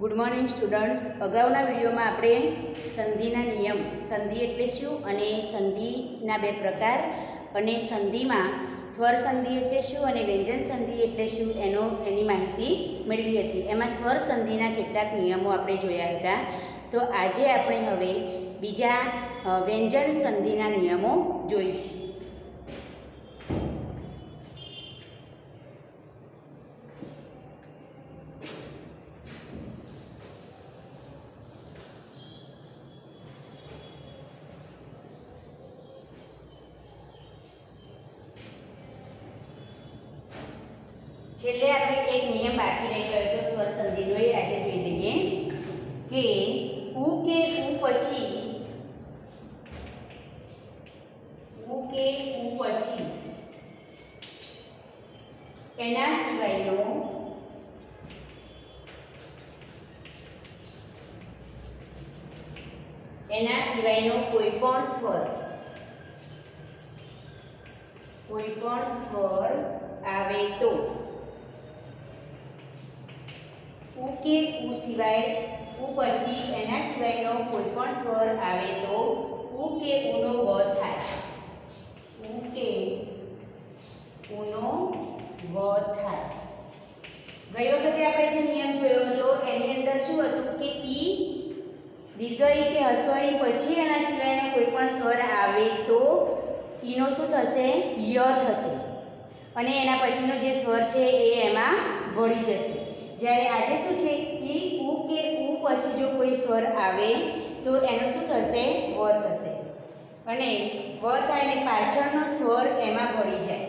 Good morning students. અગાઉના વિડીયોમાં આપણે સંધિના નિયમ, સંધિ એટલે શું અને સંધિના બે પ્રકાર અને સંધિમાં સ્વર સંધિ એટલે શું અને વ્યંજન સંધિ એટલે શું એની માહિતી મેળવી હતી. એમાં સ્વર સંધિના કેટલાક નિયમો આપણે જોયા હતા. તો આજે આપણે હવે બીજા વ્યંજન સંધિના નિયમો જોઈશું. છેલ્લે આપણે એક નિયમ બાકી રહી ગયો તો સ્વર સંધિનો, એ આજે જોઈ લઈએ કે ઉ કે ઉ પછી એના સિવાયનો કોઈ પણ સ્વર આવે તો ઉ કે ઉ સિવાય ઉ પછી એના સિવાયનો કોઈ પણ સ્વર આવે તો ઉ કે ઉનો વ થાય. ઉ કે ઉનો વ થાય. ગઈ વખતે આપણે જે નિયમ જોયો હતો એની અંદર શું હતું કે ઈ દીર્ઘ ઈ કે હસ્વ ઈ પછી એના સિવાયનો કોઈ પણ સ્વર આવે તો ઈનો શું થશે? ય થશે અને એના પછીનો જે સ્વર છે એ એમાં ભળી જશે. જ્યારે આજે શું છે ઈ ઉ કે ઉ પછી જો કોઈ સ્વર આવે તો એનો શું થશે? વ થશે અને વ થાય ને પાછળનો સ્વર એમાં ભળી જાય.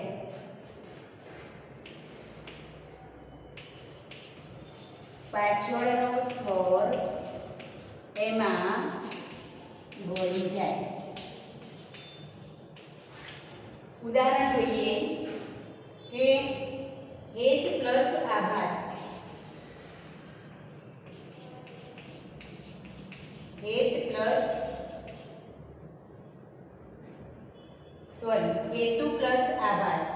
પાછળનો સ્વર એમાં ભળી જાય. ઉદાહરણ જોઈએ કે હેત પ્લસ આભાસ. હેતુ પ્લસ આભાસ.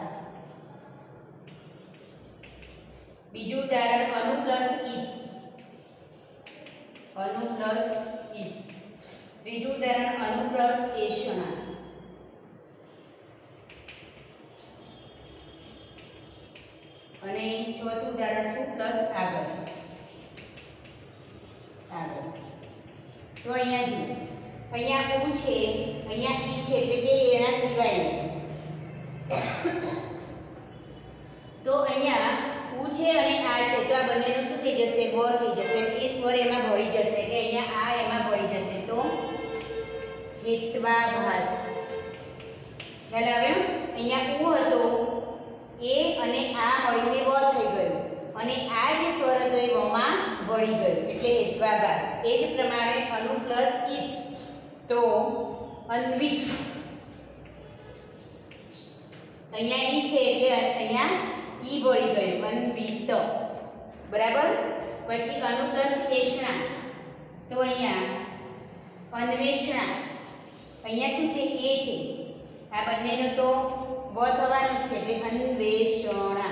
બીજું ઉદાહરણ અનુ પ્લસ ઈત. ત્રીજું ઉદાહરણ અનુ પ્લસ એષણા. અને ચોથું ઉદાહરણ શું? પ્લસ આગળ. તો અહીંયા જુઓ, અહીંયા ઉ છે, અહીંયા ઈ છે એટલે કે એના સિવાય. તો અહીંયા ઉ છે અને આ છે તો આ બંનેનું શું થઈ જશે? વ થઈ જશે. એ સ્વર એમાં ભળી જશે એટલે અહીંયા આ એમાં ભળી જશે તો હેત્વાભાસ. ખ્યાલ આવ્યો? અહીંયા ઉ હતો એ અને આ મળીને વ થઈ ગયું અને આ જે સ્વર હતો એ વમાં ભળી ગયું એટલે હેત્વાભાસ. એ જ પ્રમાણે અનુ પ્લસ ઈત તો અન્વિત. અહીંયા ઈ છે એટલે અહીંયા ઈ ભળી ગયું, અન્વિત. બરાબર. પછી અનુ પ્લસ એષણા તો અહીંયા અન્વેષણા. અહીંયા શું છે? એ છે. આ બંનેનું તો વ થવાનું છે એટલે અન્વેષણ.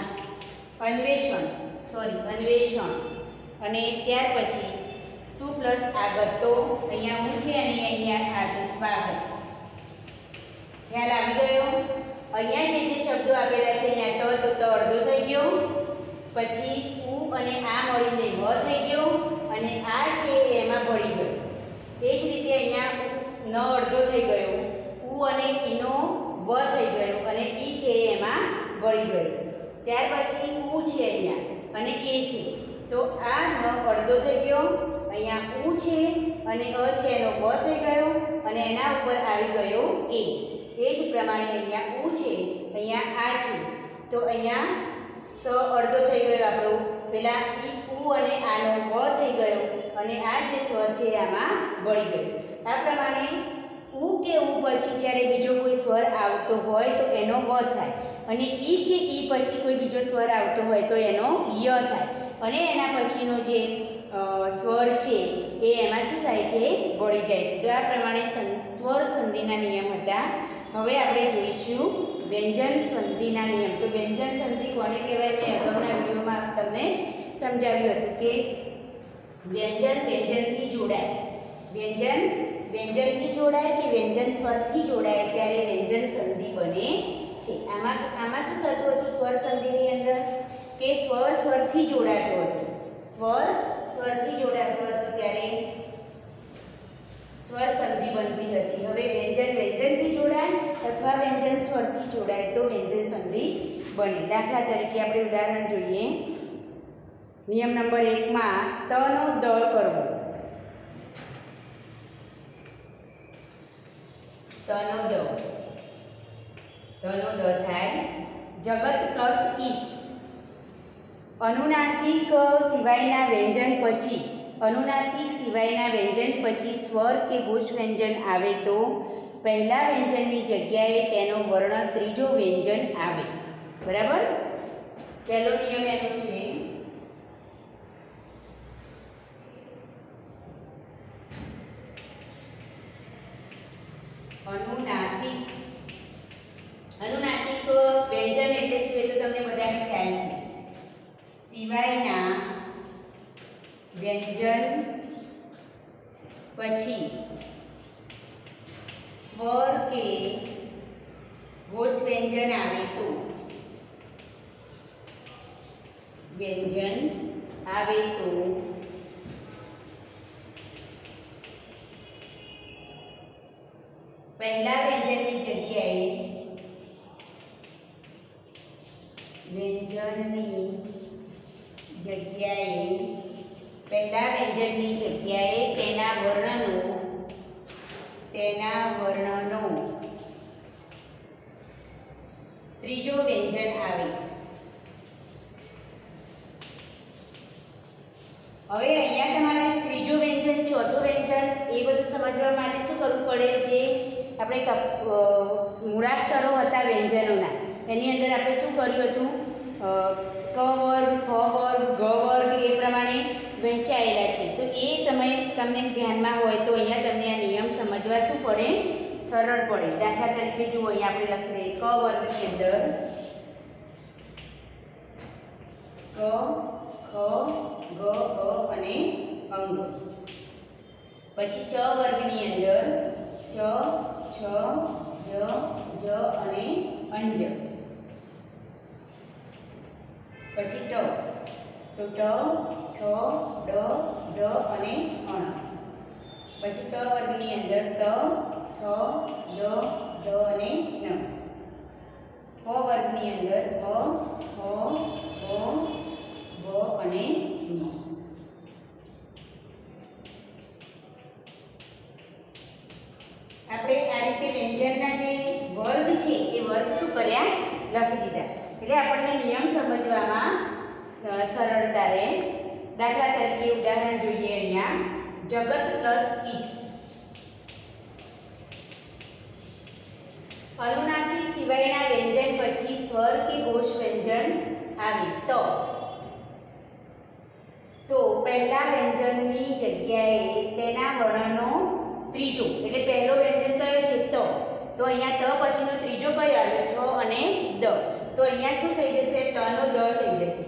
અને ત્યાર પછી શું પ્લસ આગળ? તો અહીંયા હું છે અને અહીંયા આગળ સ્વાગત. ખ્યાલ આવી ગયો? અહીંયા જે શબ્દો આપેલા છે અહીંયા તો અડધો થઈ ગયો, પછી ઉ અને આ મળીને વ થઈ ગયો અને આ છે એમાં ભળી ગયો. એ જ રીતે અહીંયા ન અડધો થઈ ગયો, ઉ અને ઈનો વ થઈ ગયો અને ઈ છે એમાં ભળી ગયો. ત્યાર પછી ઉ છે અહીંયા અને એ છે તો આ ન અડધો થઈ ગયો, અહીંયા ઉ છે અને અ છે એનો વ થઈ ગયો અને એના ઉપર આવી ગયો એ. એ જ પ્રમાણે અહીંયા ઉ છે, અહીંયા આ છે તો અહીંયા સ અડધો થઈ ગયો આપણો. પેલા ઈ ઉ અને આનો વ થઈ ગયો અને આ જે સ્વર છે આમાં ભળી ગયો. આ પ્રમાણે ઉ કે ઉ પછી જ્યારે બીજો કોઈ સ્વર આવતો હોય તો એનો વ થાય અને ઈ કે ઈ પછી કોઈ બીજો સ્વર આવતો હોય તો એનો ય થાય અને એના પછીનો જે સ્વર છે એ એમાં શું થાય છે? ભળી જાય છે. તો આ પ્રમાણે સ્વર સંધિના નિયમ હતા. હવે આપણે જોઈશું વ્યંજન સંધિના નિયમ. તો વ્યંજન સંધિ કોને કહેવાય? મેં અગાઉના વિડીયોમાં તમને સમજાવ્યું હતું કે વ્યંજન વ્યંજનથી જોડાય, વ્યંજન વ્યંજનથી જોડાય કે વ્યંજન સ્વરથી જોડાય ત્યારે વ્યંજન સંધિ બને છે. આમાં શું થતું હતું સ્વર સંધિની અંદર કે સ્વર સ્વરથી જોડાતો હતો, સ્વર સ્વરથી જોડાતો હતો ત્યારે સ્વર સંધિ બનતી હતી. હવે વ્યંજન વ્યંજનથી જોડાય અથવા વ્યંજન સ્વરથી જોડાય તો વ્યંજન સંધિ બને. દાખલા તરીકે આપણે ઉદાહરણ જોઈએ. નિયમ નંબર 1 માં ત નો દ કરવો, તનો દ થાય જગત પ્લસ ઈશ. અનુનાસિક સિવાયના વ્યંજન પછી સ્વર કે ઘોષ વ્યંજન આવે તો પહેલા વ્યંજનની જગ્યાએ તેનો વર્ણ ત્રીજો વ્યંજન આવે. બરાબર, પહેલો નિયમ એનો છે અનુનાસિક. અનુનાસિક વ્યંજન એટલે શું એ તો તમને બધાને ખ્યાલ છે. સિવાયના વ્યંજન પછી સ્વર કે ઘોષ વ્યંજન આવે તો પહેલા વ્યંજનની જગ્યાએ તેના વર્ણનો ત્રીજો વ્યંજન આવે. હવે અહીંયા તમારે ત્રીજો વ્યંજન ચોથો વ્યંજન એ બધું સમજવા માટે શું કરવું પડે, જે આપણે મૂળાક્ષરો હતા વ્યંજનોના એની અંદર આપણે શું કર્યું હતું, ક વર્ગ, ખ વર્ગ, ગ વર્ગ એ પ્રમાણે વહેંચાયેલા છે. તો એ તમને ધ્યાનમાં હોય તો અહીંયા તમને આ નિયમ સમજવા શું પડે, સરળ પડે. દાખલા તરીકે જુઓ, અહીંયા આપણે લખીએ ક વર્ગની અંદર ક, ખ, ગ, અને અંગ. પછી ચ વર્ગની અંદર ચ, છ, જ, અને અંજ. પછી ટ, તો ટ, ઠ, ડ, અને અણ. પછી ત વર્ગની અંદર ત, થ, દ, અને ન. પ વર્ગની અંદર પ, ફ, ગ, અને ન. આપણે આ રીતે વ્યંજનના જે વર્ગ છે એ વર્ગ શું કર્યા, લખી દીધા. એટલે આપણને નિયમ સમજવામાં સરળતા રહે. દાખલા તરીકે ઉદાહરણ જોઈએ. અહીંયા જગત પ્લસ ઈશ. અનુનાસિક સિવાયના વ્યંજન પછી સ્વર કે ઘોષ વ્યંજન આવે તો પહેલા વ્યંજનની જગ્યાએ તેના વર્ણનો ત્રીજો, એટલે પહેલો વ્યંજન કયો છે તો અહીંયા ત પછીનો ત્રીજો કયો આવ્યો, થ અને દ. તો અહીંયા શું થઈ જશે, તનો દ થઈ જશે.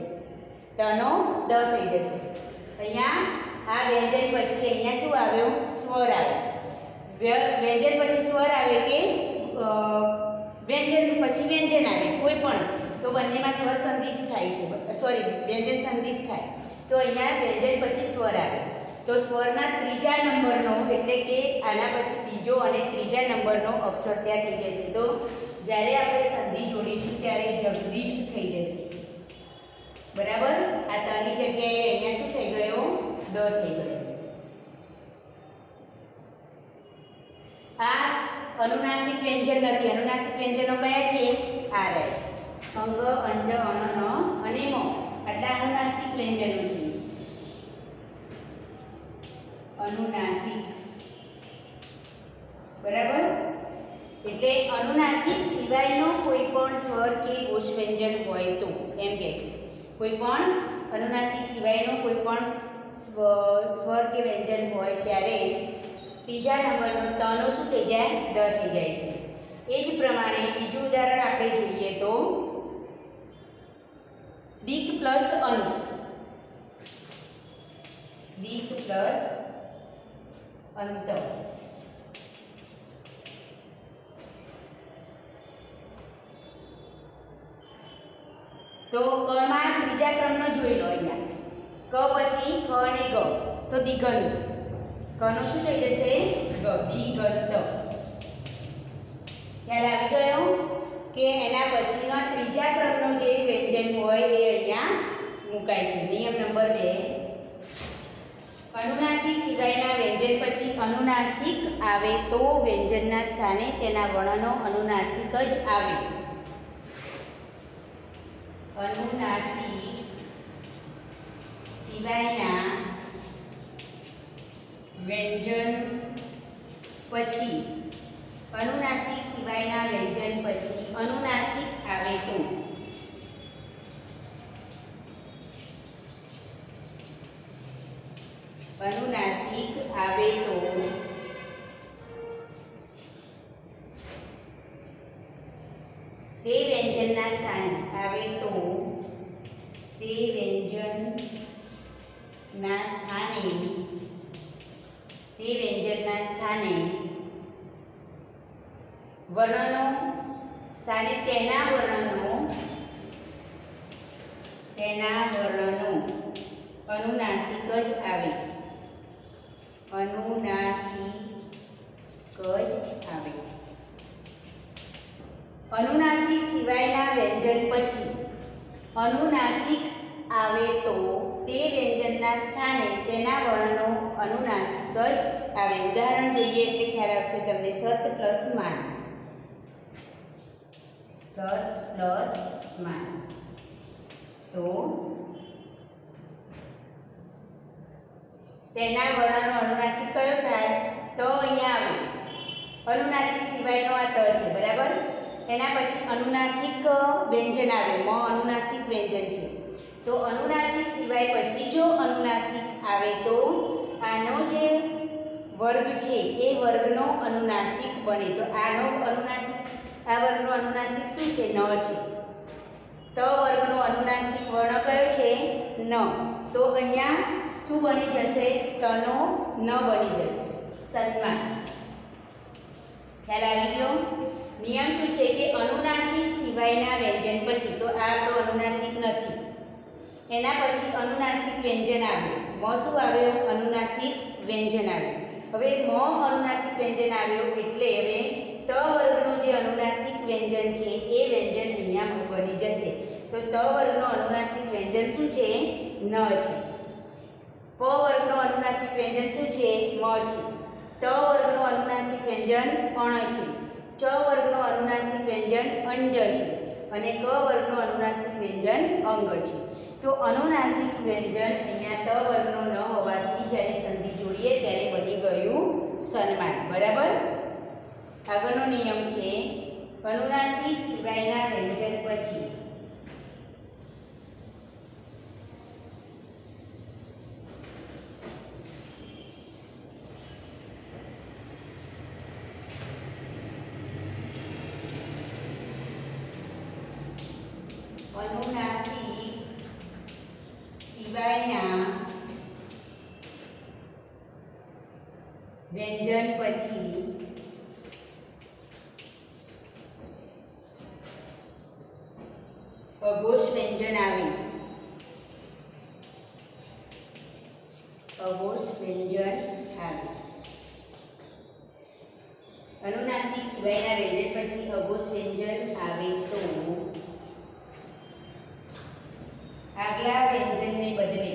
અહીંયા આ વ્યંજન પછી અહીંયા શું આવ્યો, સ્વર આવ્યો. વ્યંજન પછી સ્વર આવે કે વ્યંજન પછી વ્યંજન આવે કોઈ પણ, તો બંનેમાં સ્વર સંધિ જ થાય છે, વ્યંજન સંધિ જ થાય. તો અહીંયા વ્યંજન પછી સ્વર આવે તો સ્વરના ત્રીજા નંબરનો, એટલે કે આના પછી બીજો અને ત્રીજા નંબરનો અક્ષર ત્યાં થઈ જશે. તો જ્યારે આપણે સંધિ જોડીશું ત્યારે જગદીશ થઈ જશે. બરાબર, આ તની જગ્યાએ અહીંયા શું થઈ ગયો, દ થઈ ગયો. આ અનુનાસિક વ્યંજન નથી. અનુનાસિક વ્યંજનો કયા છે, આ રહે અંગ, અંજ, અણ, ન અને મ. આટલા અનુનાસિક વ્યંજનો છે. અનુનાસિક, બરાબર. એટલે અનુનાસિક સિવાયનો કોઈ પણ સ્વર કે ઘોષ વ્યંજન હોય તો, એમ કહે છે, કોઈ પણ અનુનાસિક સિવાયનો કોઈ પણ સ્વર કે વ્યંજન હોય ત્યારે ત્રીજા નંબરનો તનો શું થઈ જાય, દ થઈ જાય છે. એ જ પ્રમાણે બીજું ઉદાહરણ આપણે જોઈએ તો દીક પ્લસ અંત. દીપ પ્લસ અંત. તો કમાં ત્રીજા ક્રમનો જોઈ લો. અહીંયા ક પછી ખ અને ગ, તો દિગંત. કનું શું થઈ જશે? ગ, દિગંત. ખ્યાલ આવી ગયો કે એના પછીનો ત્રીજા ક્રમનો જે વ્યંજન હોય એ અહીંયા મુકાય છે. નિયમ નંબર 2, અનુનાસિક સિવાયના વ્યંજન પછી અનુનાસિક આવે તો વ્યંજનના સ્થાને તેના વર્ણનો અનુનાસિક જ આવે. અનુનાસિક સિવાયના વ્યંજન પછી અનુનાસિક સિવાયના વ્યંજન પછી અનુનાસિક આવે તો અનુનાસિક આવે તો તે વ્યંજનના સ્થાને આવે તો તે વ્યંજનના સ્થાને વર્ણનો સ્થાને તેના વર્ણનો અનુનાસિક જ આવે. અનુનાસિક જ આવે. અનુનાસિક સિવાયના વ્યંજન પછી અનુનાસિક આવે તો તે વ્યંજનના સ્થાને તેના વર્ણનો અનુનાસિક જ આવે. ઉદાહરણ જોઈએ એટલે ખ્યાલ આવશે તમને. સત પ્લસ માન. સત પ્લસ માન તો તેના વર્ણનો અનુનાસિક કયો થાય? તો અહીંયા આવે. અનુનાસિક સિવાયનો આ ત છે, બરાબર. એના પછી અનુનાસિક વ્યંજન આવે. મ અનુનાસિક વ્યંજન છે. તો અનુનાસિક સિવાય પછી જો અનુનાસિક આવે તો આનો જે વર્ગ છે એ વર્ગનો અનુનાસિક બને. તો આનો અનુનાસિક, આ વર્ગનો અનુનાસિક શું છે? ન છે. ત વર્ગનો અનુનાસિક વર્ણ કયો છે? ન. તો અહીંયા શું બની જશે? તનો ન બની જશે. સન્માન. ખ્યાલ આવી ગયો? નિયમ શું છે કે અનુનાસિક સિવાયના વ્યંજન પછી, તો આ તો અનુનાસિક નથી, એના પછી અનુનાસિક વ્યંજન આવ્યું. મ શું આવ્યો? અનુનાસિક વ્યંજન આવ્યું. હવે મ અનુનાસિક વ્યંજન આવ્યો એટલે હવે ત વર્ગનું જે અનુનાસિક વ્યંજન છે એ વ્યંજન અહીંયા બની જશે. તો ત વર્ગનો અનુનાસિક વ્યંજન શું છે? ન છે. પ વર્ગનો અનુનાસિક વ્યંજન શું છે? મ છે. ટ વર્ગનો અનુનાસિક વ્યંજન અણ છે. ચ વર્ગનો અનુનાસિક વ્યંજન અંજ છે. અને ક વર્ગનો અનુનાસિક વ્યંજન અંગ છે. તો અનુનાસિક વ્યંજન અહીંયા ત વર્ગનો ન હોવાથી જ્યારે સંધિ જોડીએ ત્યારે બની ગયું સન્માન. બરાબર. આગળનો નિયમ છે અનુનાસિક સિવાયના વ્યંજન પછી અનુનાસિક સિવાયના વ્યંજન પછી અઘોષ વ્યંજન આવે. અઘોષ વ્યંજન આવે. અનુનાસિક સિવાયના વ્યંજન પછી અઘોષ વ્યંજન આવે તો આગલા વ્યંજનને બદલે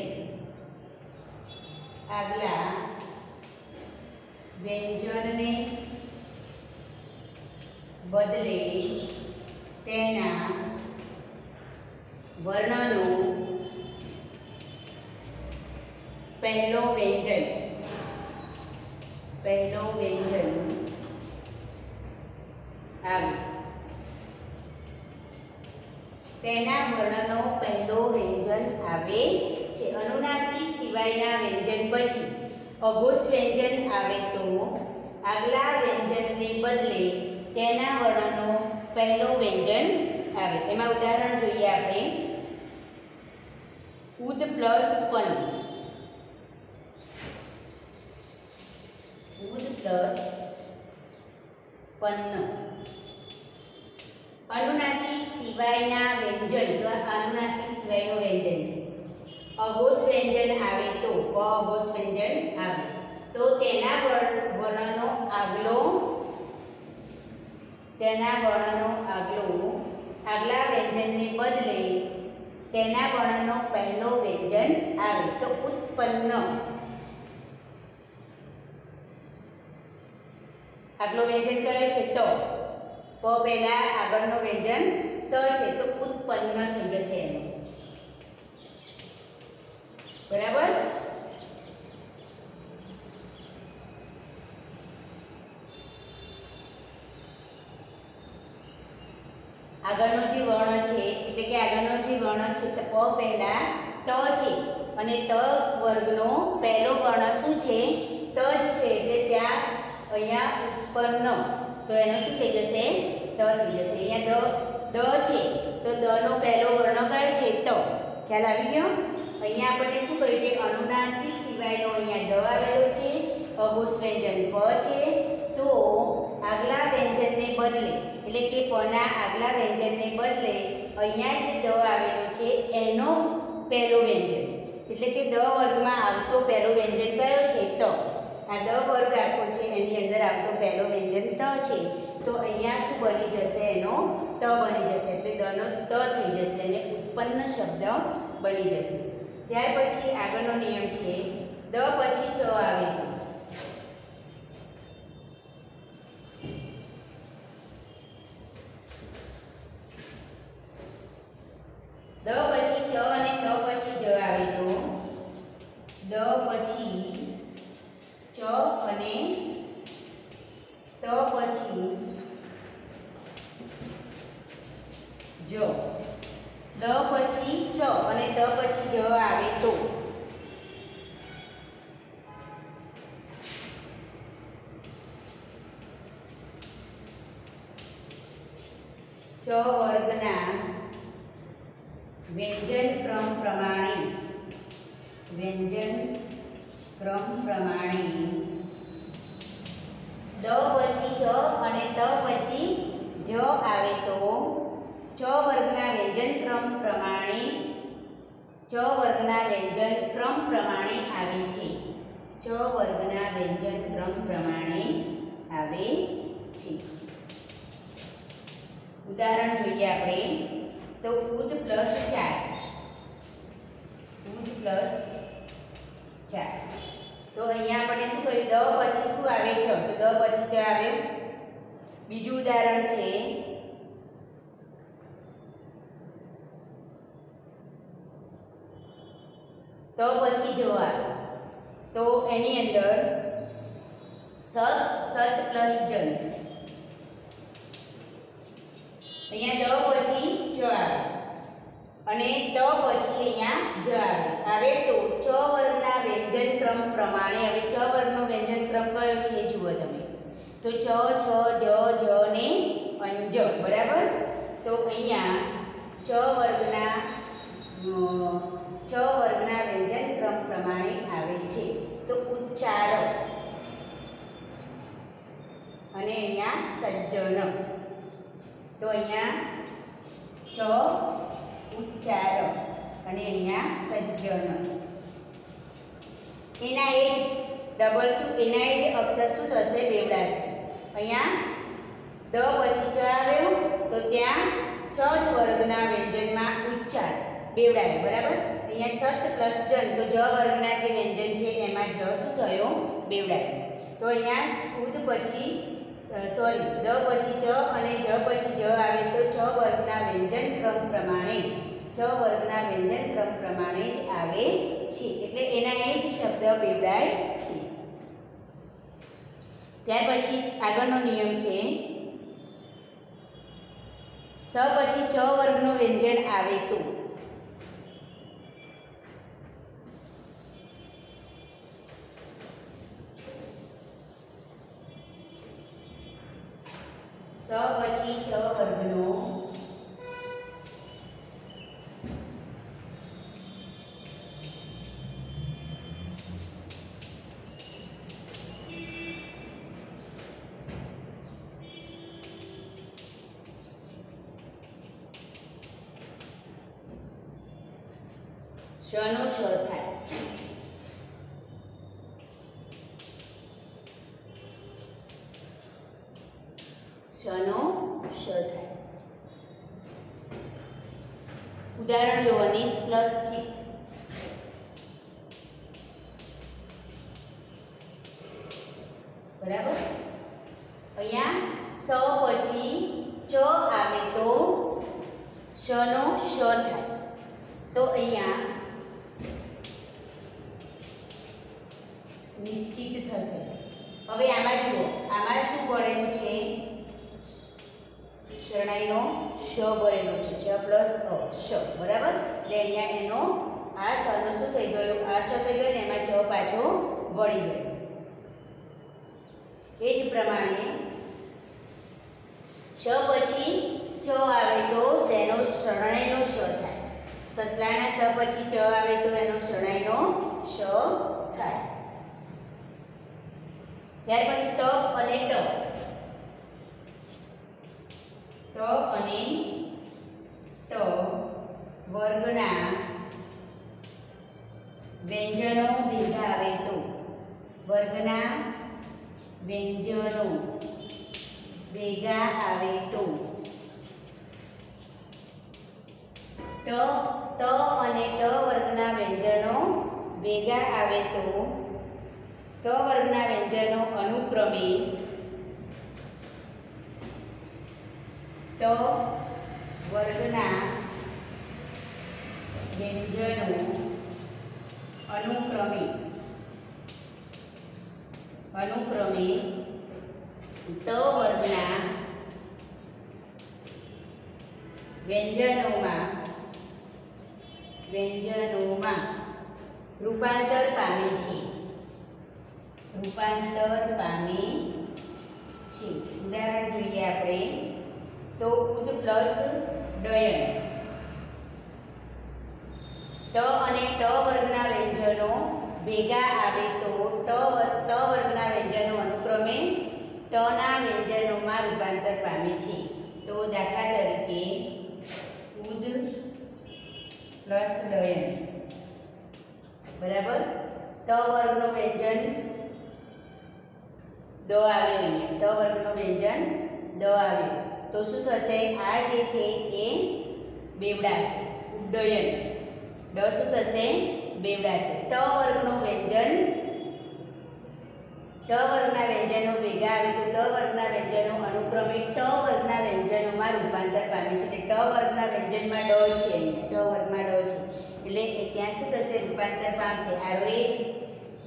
તેના વર્ણનો પહેલો વ્યંજન આવે. તેના વર્ણનો પહેલો વ્યંજન આવે છે. અનુનાસિક સિવાયના વ્યંજન પછી અઘોષ વ્યંજન આવે તો આગલા વ્યંજનને બદલે તેના વર્ણનો પહેલો વ્યંજન આવે. એમાં ઉદાહરણ જોઈએ આપણે. ઉદ પ્લસ પન. પ્લસ પન્ન. અનુનાસિક સિવાયના વ્યંજન, તો અનુનાસિક સિવાયનું વ્યંજન છે. અઘોષ વ્યંજન આવે તો, અઘોષ વ્યંજન આવે તો તેના વર્ણનો આગલા વ્યંજનને બદલે તેના વર્ણનો પહેલો વ્યંજન આવે તો ઉત્પન્ન. આગલો વ્યંજન કયો છે? ત. પ પહેલા આગળનો વ્યંજન ત છે તો ઉત્પન્ન થઈ જશે એનો. બરાબર? આગળનો જે વર્ણ છે એટલે કે આગળનો જે વર્ણ છે તો પ પહેલા ત છે અને ત વર્ગનો પહેલો વર્ણ શું છે? ત જ છે એટલે ત્યાં અહીંયા ઉત્પન્ન, તો એનો શું થઈ જશે? ત થઈ જશે. અહીંયા દ છે તો દ નો પહેલો વર્ણ કયો છે? ત. ખ્યાલ આવી ગયો? અહીંયા આપણને શું કહ્યું કે અનુનાસિક સિવાયનો અહીંયા દ આવેલો છે, અઘોષ વ્યંજન પ છે, તો આગલા વ્યંજનને બદલે એટલે કે પના આગલા વ્યંજનને બદલે અહીંયા જે દ આવેલો છે એનો પહેલો વ્યંજન એટલે કે દ વર્ગમાં આવતો પહેલો વ્યંજન કયો છે? ત. આ દ વર્ગ આખો છે એની અંદર આવતો પહેલો વ્યંજન ત છે તો અહીંયા શું બની જશે? એનો ત બની જશે એટલે દનો ત થઈ જશે અને ઉત્પન્ન શબ્દ બની જશે. ત્યાર પછી આગળનો નિયમ છે દ પછી ચ આવે તો. દ પછી ચ અને ત પછી જ આવે તો દ પછી ચ અને ત પછી જ. દ પછી ચ અને ત પછી જ આવે તો ચ વર્ગના વ્યંજન ક્રમ પ્રમાણે દ પછી ચ અને ત પછી જ આવે તો ચ વર્ગના વ્યંજન ક્રમ પ્રમાણે આવે છે. ચ વર્ગના વ્યંજન ક્રમ પ્રમાણે આવે છે. ઉદાહરણ જોઈએ આપણે તો ઉદ પ્લસ 4. તો અહીંયા આપણને શું કહ્યું? દ પછી શું આવે? ચ. તો દ પછી ચ આવ્યો. બીજું ઉદાહરણ છે ત પછી જ આવે તો એની અંદર સત પ્લસ જન. અહીંયા દ પછી ચ આવે અને ત પછી અહીંયા જ આવે તો ચ વર્ગના વ્યંજન ક્રમ પ્રમાણે, હવે ચ વર્ગનો વ્યંજન ક્રમ કયો છે જુઓ તમે તો ચ, છ, જ, ને અંજ. બરાબર? તો અહીંયા ચ વર્ગના વ્યંજન ક્રમ પ્રમાણે આવે છે તો ઉચ્ચાર અને અહીંયા સજ્જન. તો અહીંયા ચ ઉચ્ચાર અને અહીંયા સજ્જન. એના એ જ ડબલ શું એના એ જ અક્ષર શું થશે? બેવડાશે. અહીંયા દ પછી ચ આવ્યો તો ત્યાં ચ જ વર્ગના વ્યંજનમાં ઉચ્ચાર બેવડાય. બરાબર? અહીંયા સત પ્લસ જન તો જ વર્ગના જે વ્યંજન છે એમાં જ શું થયો? બેવડાય. તો અહીંયા ઉદ પછી દ પછી ચ અને જ પછી જ આવે તો ચ વર્ગના વ્યંજન ક્રમ પ્રમાણે જ આવે છે એટલે એના એ જ શબ્દ બેવડાય છે. ત્યાર પછી આગળનો નિયમ છે સ પછી ચ વર્ગનું વ્યંજન આવે તો સ પછી ચ વર્ગનો નો શ થાય. નો શ થાય. ઉદાહરણ જો અનીસ પ્લસ ચિત્ત. બરાબર. અહીંયા સ પછી ચ આવે તો શ નો શ થાય. તો અહીંયા નિશ્ચિત થશે. હવે આમાં જુઓ, આમાં શું પડેલું છે? શરણાઈનો શ ભરેલો છે. શ પ્લસ અ શ. બરાબર. એટલે અહીંયા એનો આ સ નો શું થઈ ગયો? આ શ થઈ ગયો ને એમાં ચ પાછો વળી ગયો. એ જ પ્રમાણે શ પછી ચ આવે તો તેનો શરણાઈનો શ થાય. સસલાના સ પછી ચ આવે તો એનો શરણાઈનો શ થાય. ત્યાર પછી ત અને ટ. ત અને ટ વર્ગના વ્યંજનો ભેગા આવે તો. વર્ગના વ્યંજનો ભેગા આવે તો ત અને ટ વર્ગના વ્યંજનો ભેગા આવે તો ત વર્ગના વ્યંજનો અનુક્રમે ત વર્ગના વ્યંજનો અનુક્રમે ત વર્ગના વ્યંજનોમાં રૂપાંતર પામે છે. ઉદાહરણ જોઈએ આપણે તો ઉદ પ્લસ ડયન. ત અને ટ વર્ગના વ્યંજનો ભેગા આવે તો ત વર્ગના વ્યંજનો અનુક્રમે ટ ના વ્યંજનોમાં રૂપાંતર પામે છે. તો દાખલા તરીકે ઉદ પ્લસ ડયન. બરાબર. ત વર્ગનો વ્યંજન દ આવે. અહીંયા ત વર્ગનો વ્યંજન દ આવે તો શું થશે? આ જે છે એ બેવડાશે. ઉડ્ડયન. ડ શું થશે? બેવડાશે. ટ વર્ગનો વ્યંજન ટ વર્ગના વ્યંજનો ભેગા આવે તો ત વર્ગના વ્યંજનો અનુક્રમે ટ વર્ગના વ્યંજનોમાં રૂપાંતર પામે છે. એટલે ટ વર્ગના વ્યંજનમાં ડ છે. અહીંયા ટ વર્ગમાં ડ છે એટલે ત્યાં શું થશે? રૂપાંતર પામશે. આરો એ ત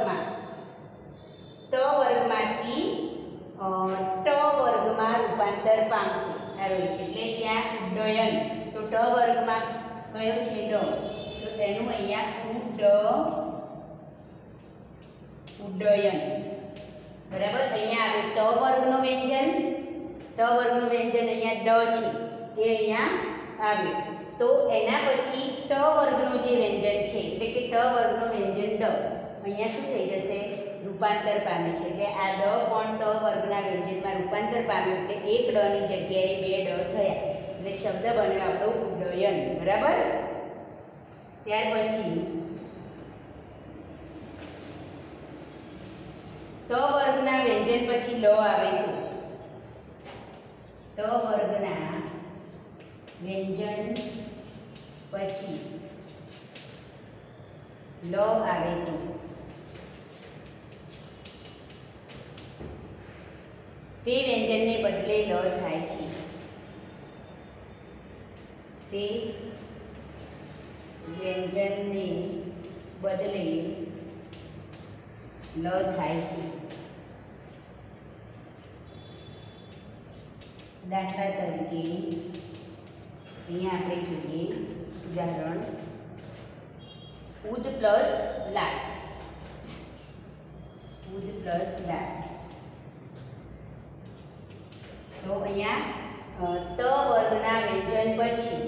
વર્ગમાંથી ટ વર્ગમાં રૂપાંતર પામશે. આરો એટલે ત્યાં ઉડ્ડયન. તો ટ વર્ગમાં કયો છે? ડ. તો એનું અહીંયા ઉડ્ડયન. બરાબર. અહીંયા આવે ત વર્ગનો વ્યંજન. ત વર્ગનું વ્યંજન અહીંયા દ છે એ અહીંયા આવે તો એના પછી ટ વર્ગનો જે વ્યંજન છે એટલે કે ટ વર્ગનો વ્યંજન ડ અહીંયા શું થઈ જશે? રૂપાંતર પામે છે. એટલે આ ડ પણ ટ વર્ગના વ્યંજનમાં રૂપાંતર પામ્યું એટલે એક ડ ની જગ્યાએ બે ડ થયા એટલે શબ્દ બન્યો આપણો ઉડ્ડયન. બરાબર. ત્યાર પછી ત વર્ગના વ્યંજન પછી લ આવે તો ત વર્ગના વ્યંજન પછી લ આવે તો તે વ્યંજનને બદલે લ થાય છે. તે વ્યંજનને બદલે લ થાય છે. દાખલા તરીકે અહીંયા આપણે જોઈએ ઉદાહરણ ઉદ પ્લસ લાસ. ઉદ પ્લસ લાસ. તો અહીંયા ત વર્ગના વ્યંજન પછી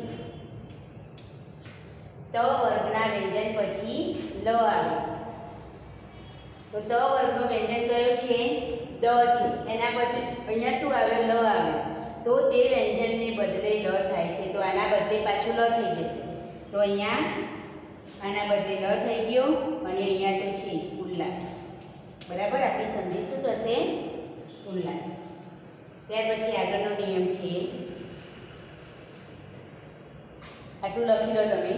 લ આવે તો ત વર્ગનો વ્યંજન કયો છે? દ છે. એના પછી અહીંયા શું આવ્યો? લ આવ્યો તો તે વ્યંજનને બદલે લ થાય છે. તો આના બદલે પાછું લ થઈ જશે. તો અહીંયા ત આના બદલે લ થઈ ગયો અને અહીંયા તો છે જ ઉલ્લાસ. બરાબર, આપણી સંધિ શું થશે? ઉલ્લાસ. ત્યાર પછી આગળનો નિયમ છે, આટલું લખી લો તમે.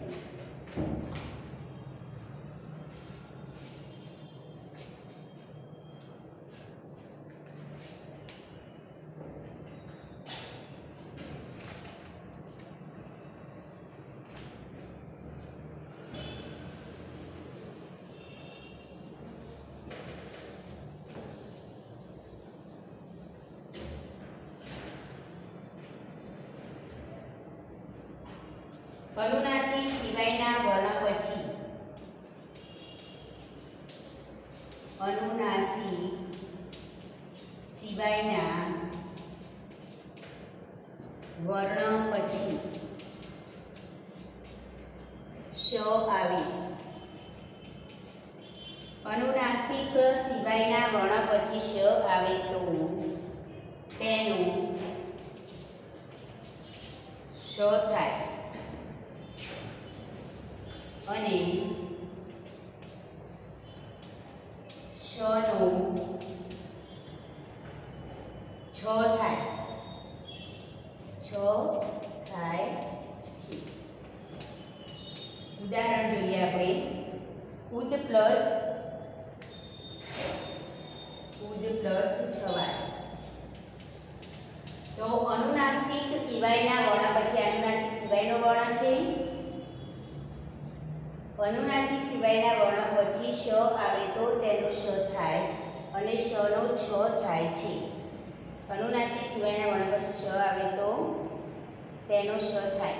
અનુનાસિક સિવાયના વર્ણ પછી અનુનાસિક સિવાયના વર્ણ પછી શ આવે. અનુનાસિક સિવાયના વર્ણ પછી શ આવે તો તેનું શ થાય અને શનો છ થાય. છ થાય છે. ઉદાહરણ જોઈએ આપણે. ઉદ પ્લસ છવાસ. તો અનુનાસિક સિવાયના વર્ણ પછી અનુનાસિક સિવાયનો વર્ણ છે. અનુનાસિક સિવાયના વર્ણ પછી શ આવે તો તેનો શ થાય અને શનો છ થાય છે. અનુનાસિક સિવાયના વર્ણ પછી શ આવે તો તેનો શ થાય.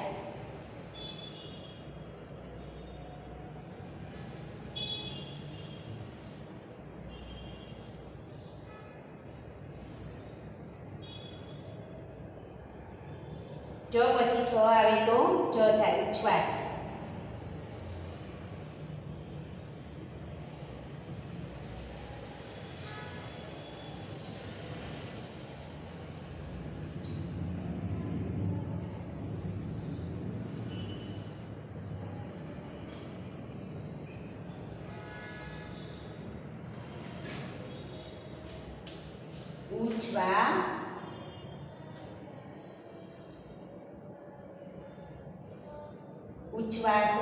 જ પછી છ આવે તો જ થાય, ઉચ્છ્વાસ. ઉચ્છ્વાસ.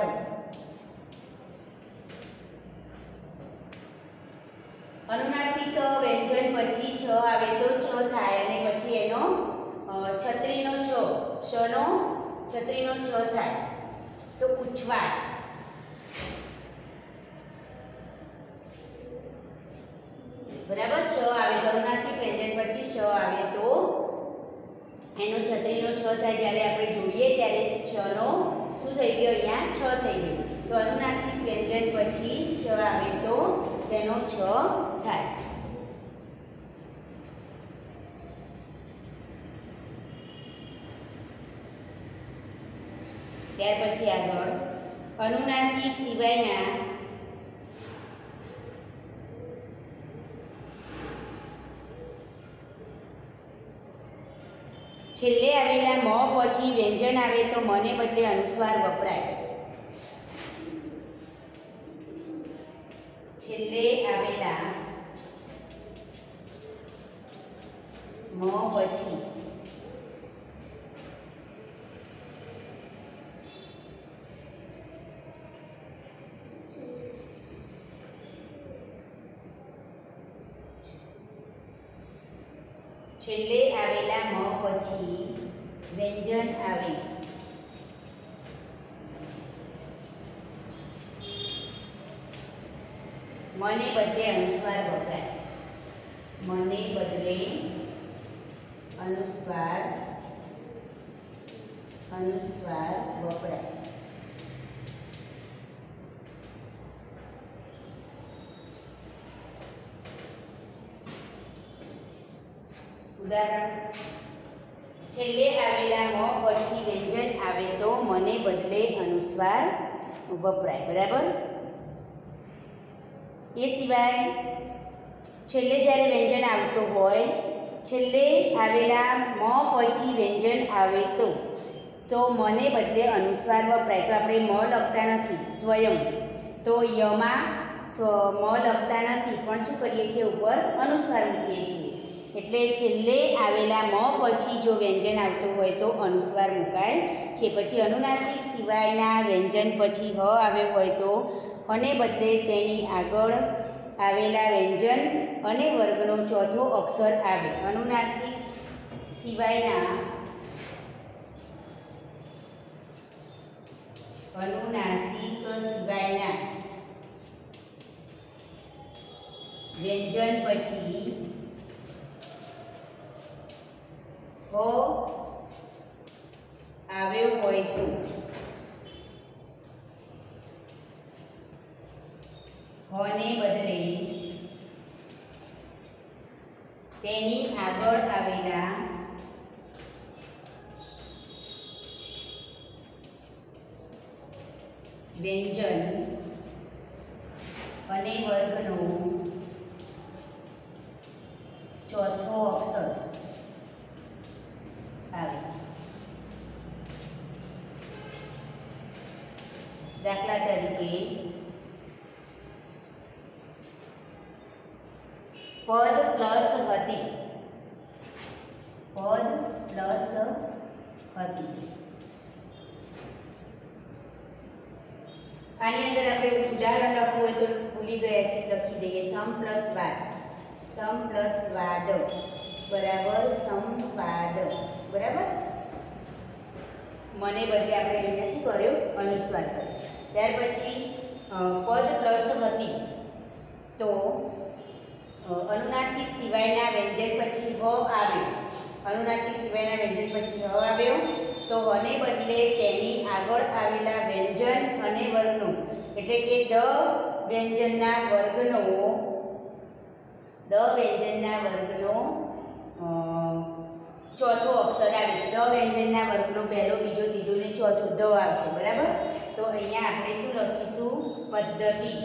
અનુનાસિક વ્યંજન પછી છ આવે તો છ થાય અને પછી એનો છત્રીનો છ, શનો છત્રીનો છ થાય તો ઉચ્છ્વાસ. બરાબર, શ આવે તો અનુનાસિક વ્યંજન પછી શ આવે તો એનો છત્રીનો છ થાય. જ્યારે આપણે જોઈએ ત્યારે શનો શું થઈ ગયો? અહીંયા છ થઈ ગયો. તો અનુનાસિક વ્યંજન પછી શ આવે તો તેનો છ થાય. ત્યાર પછી આગળ અનુનાસિક સિવાયના છેલ્લે આવેલા મ પછી વ્યંજન આવે તો મને બદલે અનુસ્વાર વપરાય. છેલ્લે આવેલા મ પછી છેલ્લે આવેલા મ પછી વ્યંજન આવે મને બદલે અનુસ્વાર વપરાય. મને બદલે અનુસ્વાર વપરાય. ઉદાહરણ, છેલ્લે આવેલા મ પછી વ્યંજન આવે તો મને બદલે અનુસ્વાર વપરાય. બરાબર. એ સિવાય છેલ્લે જ્યારે વ્યંજન આવતું હોય, છેલ્લે આવેલા મ પછી વ્યંજન આવે તો તો મને બદલે અનુસ્વાર વપરાય. તો આપણે મ લખતા નથી સ્વયં, તો યમાં મ લખતા નથી, પણ શું કરીએ છીએ, ઉપર અનુસ્વાર મૂકીએ છીએ. એટલે છેલ્લે આવેલા મ પછી જો વ્યંજન આવતું હોય તો અનુસ્વાર મુકાય છે. પછી અનુનાસિક સિવાયના વ્યંજન પછી હ આવ્યો હોય તો હને બદલે તેની આગળ આવેલા વ્યંજન અને વર્ગનો ચોથો અક્ષર આવે. અનુનાસિક સિવાયના વ્યંજન પછી હ આવ્યો હોય તો હને બદલે તેની આગળ આવેલા વ્યંજન અને વર્ગનો ચોથો અક્ષર આવે. દાખલા તરીકે પદ પ્લસ હતી, પદ પ્લસ હતી. આની અંદર આપણે ઉદાહરણ લખવું હોય તો ભૂલી ગયા છે, લખી દઈએ. સમ પ્લસ વાદ, સમ પ્લસ વાદ બરાબર સંવાદ. બરાબર, મને બદલે આપણે અહીંયા શું કર્યો, અનુસ્વાર કર્યો. ત્યાર પછી પદ પ્લસ હતી, તો અનુનાસિક સિવાયના વ્યંજન પછી હ આવ્યો. અનુનાસિક સિવાયના વ્યંજન પછી હ આવ્યો તો હને બદલે તેની આગળ આવેલા વ્યંજન અને વર્ગનો, એટલે કે દ વ્યંજનના વર્ગનો ચોથો અક્ષર આવે. દ વ્યંજનના વર્ગનો પહેલો, બીજો, ત્રીજો ને ચોથો દ આવશે. બરાબર, તો અહીંયા આપણે શું લખીશું, પદ્ધતિ.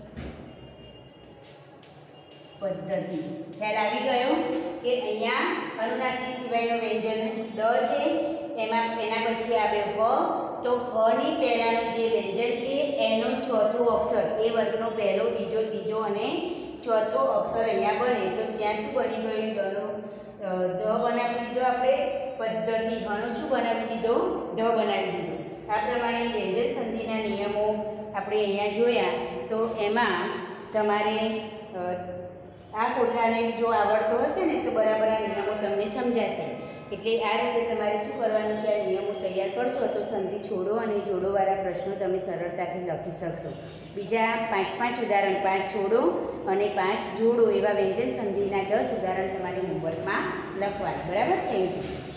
પદ્ધતિ. ખ્યાલ આવી ગયો કે અહીંયા અનુનાસિક સિવાયનો વ્યંજન દ છે, એના પછી આવ્યો હ, તો હ ની પહેલાનું જે વ્યંજન છે એનો ચોથો અક્ષર, એ વર્ગનો પહેલો, બીજો, ત્રીજો અને ચોથો અક્ષર અહીંયા બને. તો ત્યાં શું બની ગયું, દ બનાવી દીધો આપણે પદ્ધતિ. હનો શું બનાવી દીધો, ધ બનાવી દીધો. આ પ્રમાણે વ્યંજન સંધિના નિયમો આપણે અહીંયા જોયા. તો એમાં તમારે આ કોઠાને જો આવડતો હશે ને તો બરાબર આ નિયમો તમને સમજાશે. એટલે આ રીતે તમારે શું કરવાનું છે, આ નિયમો તૈયાર કરશો તો સંધિ છોડો અને જોડોવાળા પ્રશ્નો તમે સરળતાથી લખી શકશો. બીજા 5 ઉદાહરણ, 5 છોડો અને 5 જોડો એવા વ્યંજન સંધિના 10 ઉદાહરણ તમારે હોમવર્કમાં લખવાના. બરાબર, થેન્ક યુ.